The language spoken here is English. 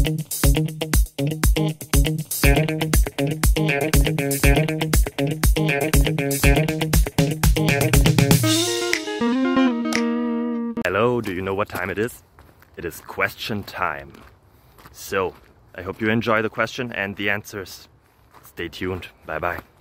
Hello, do you know what time it is? It is question time. So, I hope you enjoy the question and the answers. Stay tuned. Bye bye.